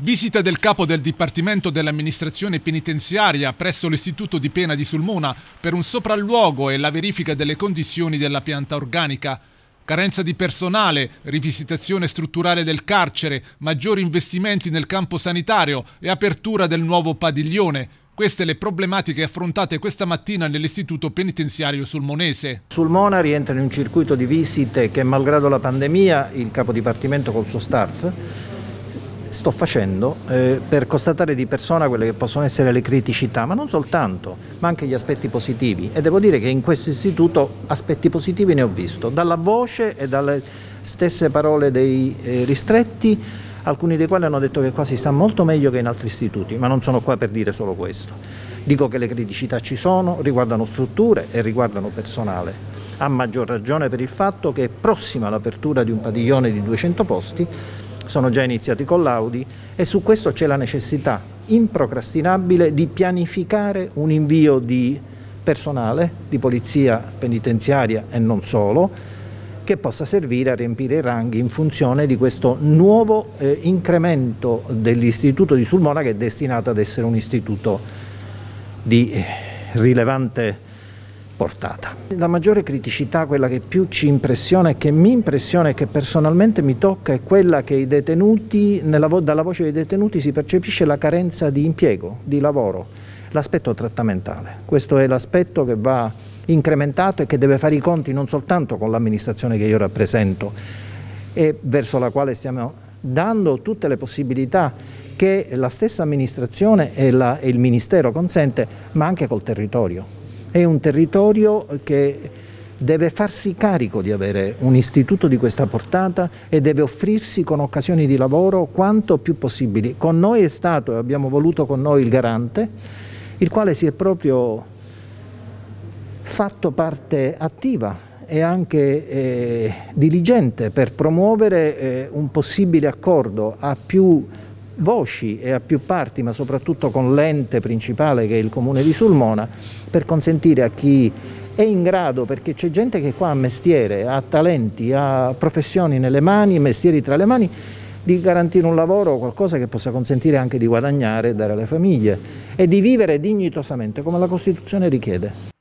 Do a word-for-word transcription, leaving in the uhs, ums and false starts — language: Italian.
Visita del capo del Dipartimento dell'Amministrazione Penitenziaria presso l'Istituto di Pena di Sulmona per un sopralluogo e la verifica delle condizioni della pianta organica. Carenza di personale, rivisitazione strutturale del carcere, maggiori investimenti nel campo sanitario e apertura del nuovo padiglione. Queste le problematiche affrontate questa mattina nell'Istituto Penitenziario Sulmonese. Sulmona rientra in un circuito di visite che, malgrado la pandemia, il capo dipartimento col suo staff sto facendo eh, per constatare di persona quelle che possono essere le criticità, ma non soltanto, ma anche gli aspetti positivi. E devo dire che in questo istituto aspetti positivi ne ho visto, dalla voce e dalle stesse parole dei eh, ristretti, alcuni dei quali hanno detto che qua si sta molto meglio che in altri istituti, ma non sono qua per dire solo questo. Dico che le criticità ci sono, riguardano strutture e riguardano personale, a maggior ragione per il fatto che è prossima l'apertura di un padiglione di duecento posti, sono già iniziati i collaudi e su questo c'è la necessità improcrastinabile di pianificare un invio di personale, di polizia penitenziaria e non solo, che possa servire a riempire i ranghi in funzione di questo nuovo eh, incremento dell'istituto di Sulmona, che è destinato ad essere un istituto di eh, rilevante portata. La maggiore criticità, quella che più ci impressiona e che mi impressiona e che personalmente mi tocca, è quella che i detenuti, nella vo- dalla voce dei detenuti si percepisce la carenza di impiego, di lavoro, l'aspetto trattamentale. Questo è l'aspetto che va incrementato e che deve fare i conti non soltanto con l'amministrazione che io rappresento e verso la quale stiamo dando tutte le possibilità che la stessa amministrazione e, la, e il Ministero consente, ma anche col territorio. È un territorio che deve farsi carico di avere un istituto di questa portata e deve offrirsi con occasioni di lavoro quanto più possibili. Con noi è stato e abbiamo voluto con noi il garante, il quale si è proprio fatto parte attiva e anche eh, diligente per promuovere eh, un possibile accordo a più voci e a più parti, ma soprattutto con l'ente principale che è il Comune di Sulmona, per consentire a chi è in grado, perché c'è gente che qua ha mestiere, ha talenti, ha professioni nelle mani, mestieri tra le mani, di garantire un lavoro, qualcosa che possa consentire anche di guadagnare e dare alle famiglie e di vivere dignitosamente come la Costituzione richiede.